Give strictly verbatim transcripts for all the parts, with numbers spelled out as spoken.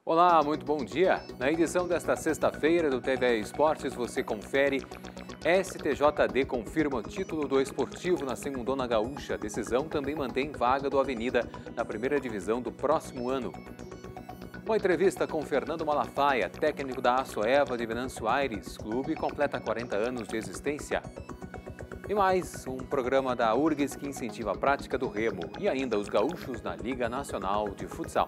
Olá, muito bom dia. Na edição desta sexta-feira do T V E Esportes, você confere: S T J D confirma o título do Esportivo na Segundona Gaúcha. A decisão também mantém vaga do Avenida na primeira divisão do próximo ano. Uma entrevista com Fernando Malafaia, técnico da Assoeva de Venâncio Aires. Clube completa quarenta anos de existência. E mais, um programa da U R G S que incentiva a prática do remo. E ainda os gaúchos na Liga Nacional de Futsal.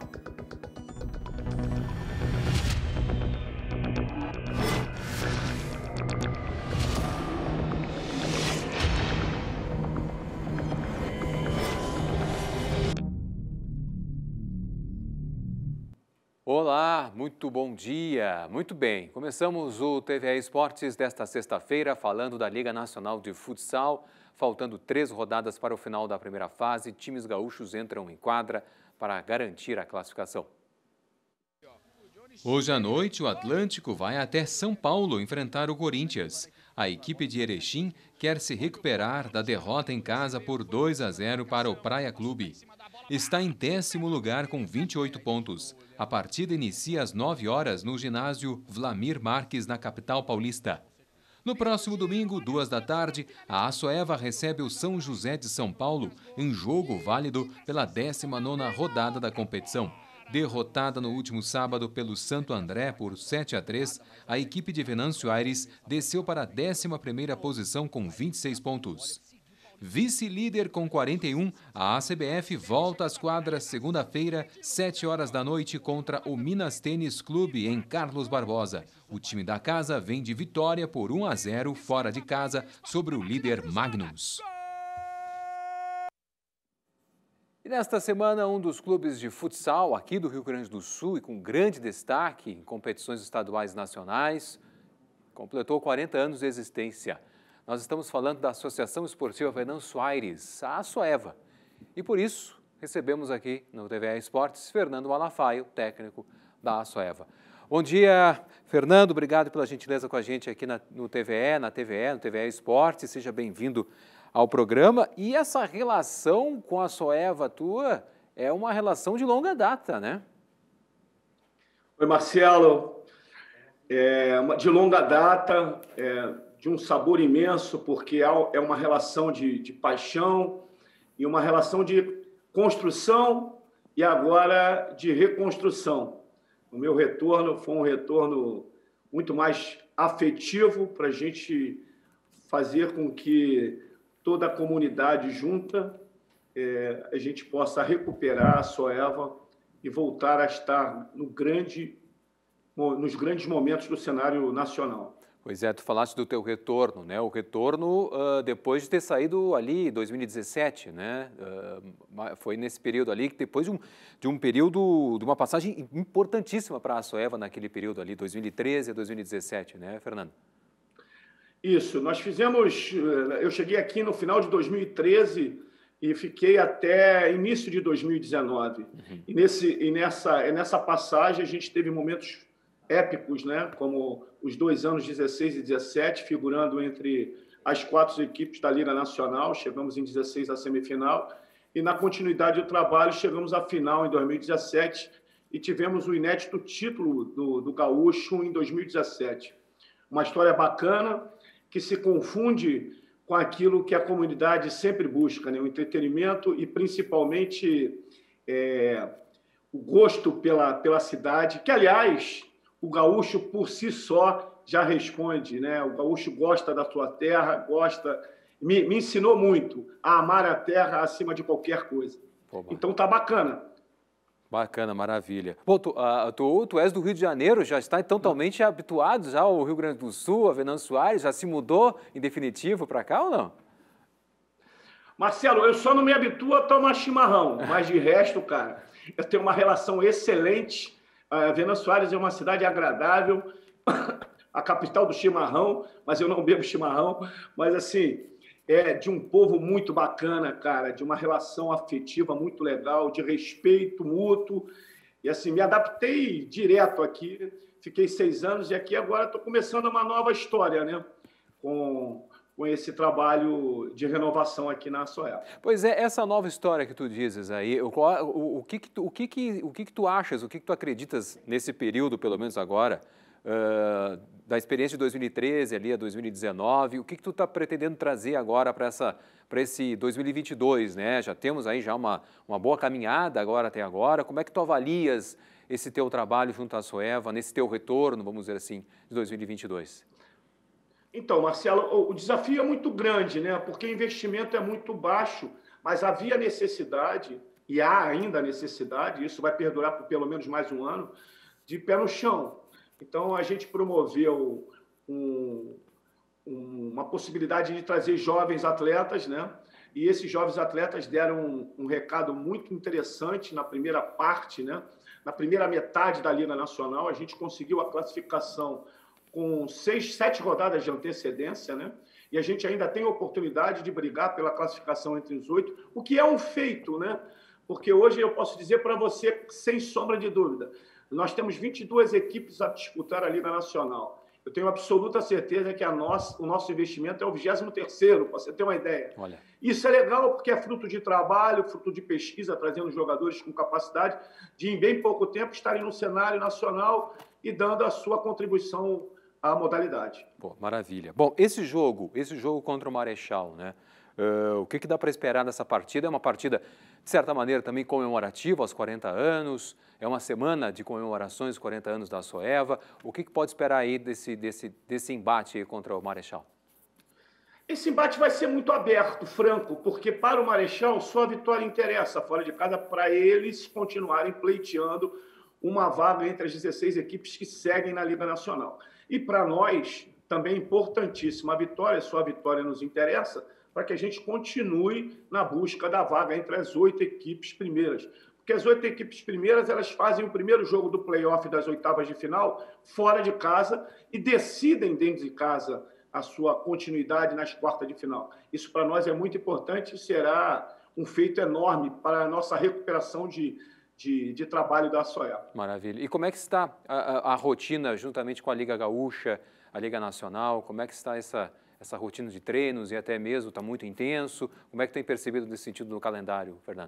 Olá, muito bom dia. Muito bem, começamos o T V E Esportes desta sexta-feira falando da Liga Nacional de Futsal. Faltando três rodadas para o final da primeira fase, times gaúchos entram em quadra para garantir a classificação. Hoje à noite, o Atlântico vai até São Paulo enfrentar o Corinthians. A equipe de Erechim quer se recuperar da derrota em casa por dois a zero para o Praia Clube. Está em décimo lugar com vinte e oito pontos. A partida inicia às nove horas no ginásio Vlamir Marques, na capital paulista. No próximo domingo, duas da tarde, a Assoeva recebe o São José de São Paulo em jogo válido pela décima nona rodada da competição. Derrotada no último sábado pelo Santo André por sete a três, a equipe de Venâncio Aires desceu para a décima primeira posição com vinte e seis pontos. Vice-líder com quarenta e um, a A C B F volta às quadras segunda-feira, sete horas da noite, contra o Minas Tênis Clube em Carlos Barbosa. O time da casa vem de vitória por um a zero fora de casa sobre o líder Magnus. E nesta semana, um dos clubes de futsal aqui do Rio Grande do Sul e com grande destaque em competições estaduais e nacionais, completou quarenta anos de existência. Nós estamos falando da Associação Esportiva Venâncio Aires, a Assoeva. E por isso, recebemos aqui no T V E Esportes Fernando Malafaia, o técnico da Assoeva. Bom dia, Fernando. Obrigado pela gentileza com a gente aqui na, no T V E, na T V E, no T V E Esportes. Seja bem-vindo ao programa. E essa relação com a Assoeva tua é uma relação de longa data, né? Oi, Marcelo. É uma, de longa data, é, de um sabor imenso, porque é uma relação de, de paixão e uma relação de construção e agora de reconstrução. O meu retorno foi um retorno muito mais afetivo para a gente fazer com que toda a comunidade junta é, a gente possa recuperar a Assoeva e voltar a estar no grande, nos grandes momentos do cenário nacional. Pois é, tu falaste do teu retorno, né? O retorno uh, depois de ter saído ali em dois mil e dezessete, né? Uh, foi nesse período ali, que depois de um, de um período, de uma passagem importantíssima para a Assoeva naquele período ali, dois mil e treze a dois mil e dezessete, né, Fernando? Isso, nós fizemos, eu cheguei aqui no final de dois mil e treze e fiquei até início de dois mil e dezenove. Uhum. E, nesse, e nessa, nessa passagem a gente teve momentos épicos, né? Como os dois anos dezesseis e dezessete, figurando entre as quatro equipes da Liga Nacional, chegamos em dezesseis à semifinal, e na continuidade do trabalho chegamos à final em dois mil e dezessete e tivemos o inédito título do, do Gaúcho em dois mil e dezessete. Uma história bacana que se confunde com aquilo que a comunidade sempre busca, né? O entretenimento e principalmente é, o gosto pela, pela cidade, que, aliás, o gaúcho, por si só, já responde, né? O gaúcho gosta da sua terra, gosta... Me, me ensinou muito a amar a terra acima de qualquer coisa. Pô, então, tá bacana. Bacana, maravilha. Bom, tu, uh, tu, tu és do Rio de Janeiro, já está totalmente não. habituado já ao Rio Grande do Sul, a Venâncio Aires, já se mudou em definitivo para cá ou não? Marcelo, eu só não me habituo a tomar chimarrão, mas de resto, cara, eu tenho uma relação excelente. A Venâncio Aires é uma cidade agradável, a capital do chimarrão, mas eu não bebo chimarrão. Mas, assim, é de um povo muito bacana, cara, de uma relação afetiva muito legal, de respeito mútuo. E, assim, me adaptei direto aqui. Fiquei seis anos e aqui agora estou começando uma nova história, né? Com, com esse trabalho de renovação aqui na Soeva. Pois é, essa nova história que tu dizes aí, o, o, o, que, que, tu, o, que, que, o que, que tu achas, o que, que tu acreditas nesse período, pelo menos agora, uh, da experiência de dois mil e treze ali a dois mil e dezenove, o que, que tu está pretendendo trazer agora para essa para esse dois mil e vinte e dois, né? Já temos aí já uma, uma boa caminhada agora até agora. Como é que tu avalias esse teu trabalho junto à Soeva, nesse teu retorno, vamos dizer assim, de dois mil e vinte e dois? Então, Marcelo, o desafio é muito grande, né? Porque o investimento é muito baixo, mas havia necessidade, e há ainda necessidade, isso vai perdurar por pelo menos mais um ano, de pé no chão. Então, a gente promoveu um, uma possibilidade de trazer jovens atletas, né? E esses jovens atletas deram um, um recado muito interessante na primeira parte, né? Na primeira metade da Liga Nacional, a gente conseguiu a classificação com seis, sete rodadas de antecedência, né? E a gente ainda tem a oportunidade de brigar pela classificação entre os oito, o que é um feito, né? Porque hoje eu posso dizer para você, sem sombra de dúvida, nós temos vinte e duas equipes a disputar a Liga Nacional. Eu tenho absoluta certeza que a nossa, o nosso investimento é o vigésimo terceiro, para você ter uma ideia. Olha. Isso é legal porque é fruto de trabalho, fruto de pesquisa, trazendo jogadores com capacidade de, em bem pouco tempo, estarem no cenário nacional e dando a sua contribuição à modalidade. Pô, maravilha. Bom, esse jogo, esse jogo contra o Marechal, né? Uh, o que, que dá para esperar dessa partida? É uma partida, de certa maneira, também comemorativa aos quarenta anos, é uma semana de comemorações dos quarenta anos da Soeva. O que, que pode esperar aí desse, desse, desse embate aí contra o Marechal? Esse embate vai ser muito aberto, franco, porque para o Marechal só a vitória interessa fora de casa para eles continuarem pleiteando uma vaga entre as dezesseis equipes que seguem na Liga Nacional. E para nós, também é importantíssimo, a vitória, só a vitória nos interessa, para que a gente continue na busca da vaga entre as oito equipes primeiras. Porque as oito equipes primeiras, elas fazem o primeiro jogo do play-off das oitavas de final fora de casa e decidem dentro de casa a sua continuidade nas quartas de final. Isso para nós é muito importante e será um feito enorme para a nossa recuperação de, de, de trabalho da Soeva. Maravilha. E como é que está a, a, a rotina juntamente com a Liga Gaúcha, a Liga Nacional? Como é que está essa... essa rotina de treinos e até mesmo está muito intenso? Como é que tem percebido nesse sentido no calendário, Fernando?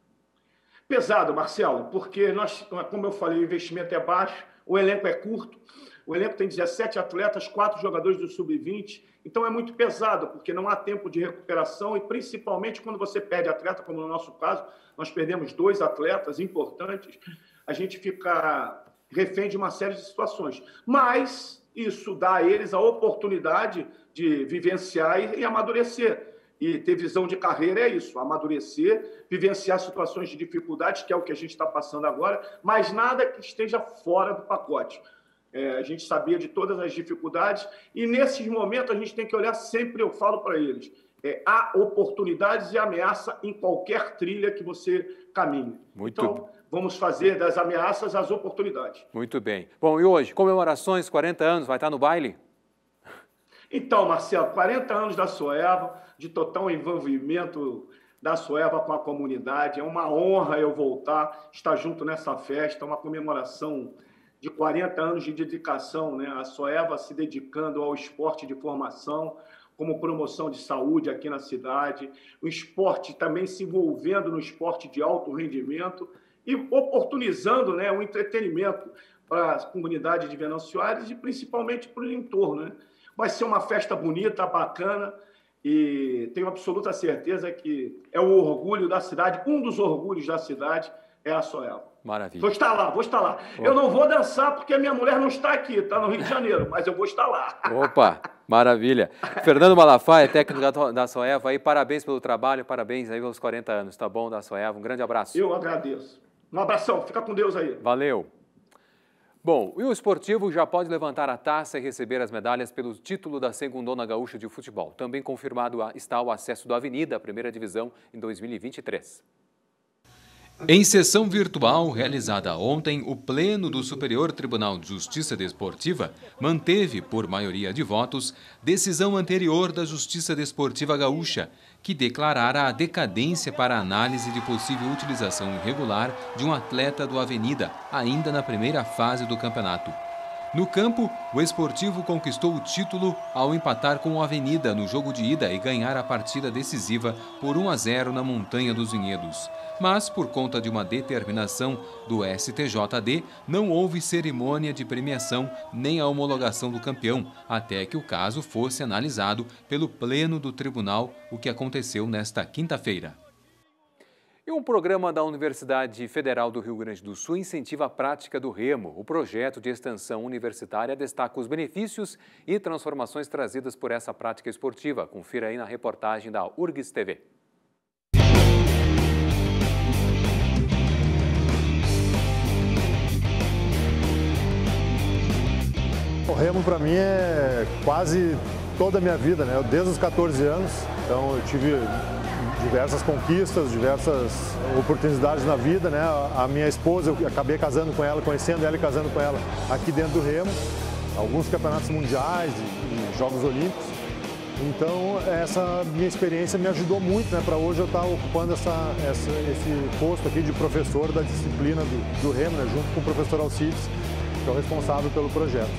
Pesado, Marcelo, porque nós, como eu falei, o investimento é baixo, o elenco é curto, o elenco tem dezessete atletas, quatro jogadores do sub vinte, então é muito pesado, porque não há tempo de recuperação e principalmente quando você perde atleta, como no nosso caso, nós perdemos dois atletas importantes, a gente fica refém de uma série de situações. Mas isso dá a eles a oportunidade de vivenciar e, e amadurecer. E ter visão de carreira é isso, amadurecer, vivenciar situações de dificuldades, que é o que a gente está passando agora, mas nada que esteja fora do pacote. É, a gente sabia de todas as dificuldades e, nesses momentos, a gente tem que olhar sempre, eu falo para eles, é, há oportunidades e ameaça em qualquer trilha que você caminhe. Muito então, vamos fazer das ameaças as oportunidades. Muito bem. Bom, e hoje, comemorações, quarenta anos, vai estar no baile? Então, Marcelo, quarenta anos da Soeva, de total envolvimento da Soeva com a comunidade. É uma honra eu voltar, estar junto nessa festa, uma comemoração de quarenta anos de dedicação, né? A Soeva se dedicando ao esporte de formação, como promoção de saúde aqui na cidade, o esporte também se envolvendo no esporte de alto rendimento e oportunizando, né, um entretenimento para a comunidade de Venâncio Aires e principalmente para o entorno, né? Vai ser uma festa bonita, bacana, e tenho absoluta certeza que é o orgulho da cidade, um dos orgulhos da cidade é a Soeva. Maravilha. Vou estar lá, vou estar lá. Opa. Eu não vou dançar porque a minha mulher não está aqui, está no Rio de Janeiro, mas eu vou estar lá. Opa, maravilha. Fernando Malafaia, técnico da Soeva, aí, parabéns pelo trabalho, parabéns aí pelos quarenta anos, tá bom, da Soeva. Um grande abraço. Eu agradeço. Um abração, fica com Deus aí. Valeu. Bom, e o esportivo já pode levantar a taça e receber as medalhas pelo título da Segundona Gaúcha de Futebol. Também confirmado está o acesso do Avenida à primeira divisão em dois mil e vinte e três. Em sessão virtual realizada ontem, o Pleno do Superior Tribunal de Justiça Desportiva manteve, por maioria de votos, decisão anterior da Justiça Desportiva Gaúcha, que declarara a decadência para análise de possível utilização irregular de um atleta do Avenida, ainda na primeira fase do campeonato. No campo, o Esportivo conquistou o título ao empatar com o Avenida no jogo de ida e ganhar a partida decisiva por um a zero na Montanha dos Vinhedos. Mas, por conta de uma determinação do S T J D, não houve cerimônia de premiação nem a homologação do campeão, até que o caso fosse analisado pelo Pleno do Tribunal, o que aconteceu nesta quinta-feira. E um programa da Universidade Federal do Rio Grande do Sul incentiva a prática do remo. O projeto de extensão universitária destaca os benefícios e transformações trazidas por essa prática esportiva. Confira aí na reportagem da U R G S T V. O remo para mim é quase toda a minha vida, né? Desde os quatorze anos, então eu tive diversas conquistas, diversas oportunidades na vida, né? A minha esposa, eu acabei casando com ela, conhecendo ela e casando com ela aqui dentro do remo, alguns campeonatos mundiais e Jogos Olímpicos. Então essa minha experiência me ajudou muito, né? Para hoje eu estar ocupando essa, essa, esse posto aqui de professor da disciplina do, do remo, né? Junto com o professor Alcides, que é o responsável pelo projeto.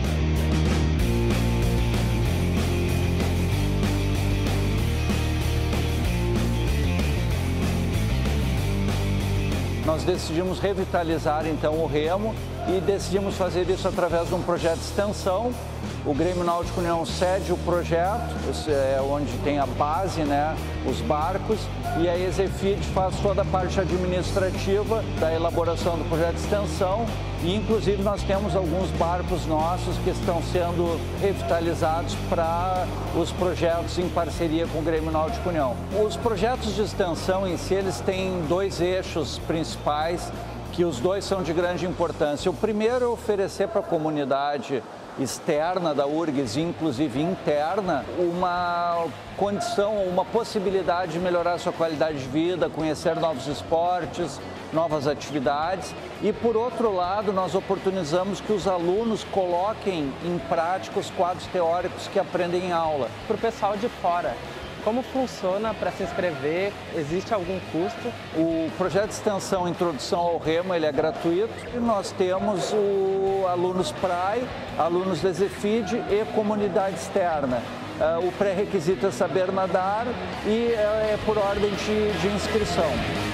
Nós decidimos revitalizar então o remo e decidimos fazer isso através de um projeto de extensão. O Grêmio Náutico União cede o projeto, é onde tem a base, né, os barcos, e a Exefid faz toda a parte administrativa da elaboração do projeto de extensão. E, inclusive, nós temos alguns barcos nossos que estão sendo revitalizados para os projetos em parceria com o Grêmio Náutico União. Os projetos de extensão em si, eles têm dois eixos principais, que os dois são de grande importância. O primeiro é oferecer para a comunidade externa da U R G S, inclusive interna, uma condição, uma possibilidade de melhorar a sua qualidade de vida, conhecer novos esportes, novas atividades. E, por outro lado, nós oportunizamos que os alunos coloquem em prática os quadros teóricos que aprendem em aula. Para o pessoal de fora, como funciona para se inscrever? Existe algum custo? O projeto de extensão Introdução ao Remo, ele é gratuito. E nós temos o alunos P R A I, alunos da Exefid e comunidade externa. Uh, o pré-requisito é saber nadar e uh, é por ordem de, de inscrição.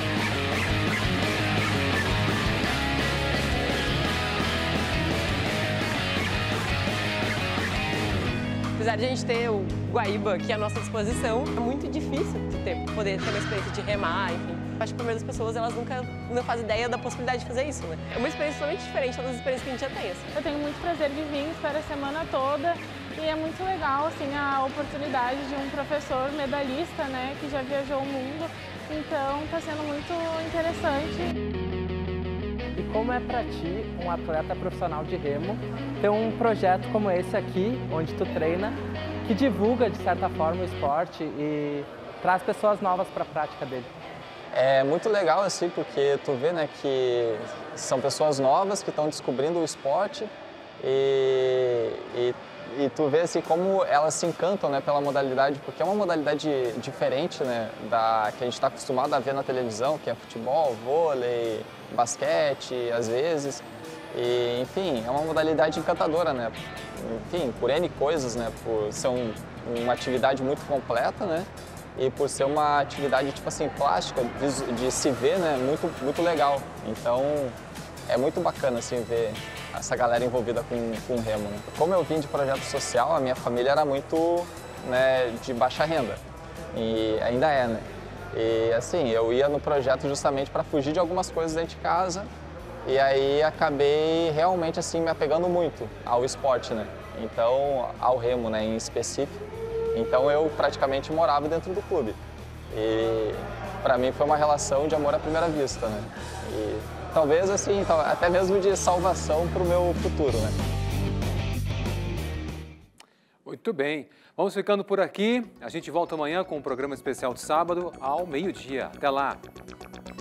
Apesar de a gente ter o Guaíba aqui à nossa disposição, é muito difícil de ter, poder ter uma experiência de remar, enfim. Acho que para muitas pessoas elas nunca não fazem ideia da possibilidade de fazer isso, né? É uma experiência totalmente diferente das experiências que a gente já tem. Assim. Eu tenho muito prazer de vir, espero a semana toda e é muito legal assim, a oportunidade de um professor medalhista, né, que já viajou o mundo, então está sendo muito interessante. E como é para ti, um atleta profissional de remo, ter um projeto como esse aqui, onde tu treina, que divulga, de certa forma, o esporte e traz pessoas novas para a prática dele? É muito legal, assim, porque tu vê, né, que são pessoas novas que estão descobrindo o esporte e, e, e tu vê, assim, como elas se encantam, né, pela modalidade, porque é uma modalidade diferente, né, da que a gente está acostumado a ver na televisão, que é futebol, vôlei, basquete, às vezes, e, enfim, é uma modalidade encantadora, né, enfim, por N coisas, né, por ser um, uma atividade muito completa, né, e por ser uma atividade, tipo assim, plástica, de, de se ver, né, muito, muito legal. Então, é muito bacana, assim, ver essa galera envolvida com, com o remo, né. Como eu vim de projeto social, a minha família era muito, né, de baixa renda, e ainda é, né. E assim, eu ia no projeto justamente para fugir de algumas coisas dentro de casa e aí acabei realmente assim me apegando muito ao esporte, né? Então, ao remo, né, em específico. Então eu praticamente morava dentro do clube. E para mim foi uma relação de amor à primeira vista, né? E talvez assim, até mesmo de salvação para o meu futuro, né? Muito bem. Vamos ficando por aqui. A gente volta amanhã com um programa especial de sábado ao meio-dia. Até lá!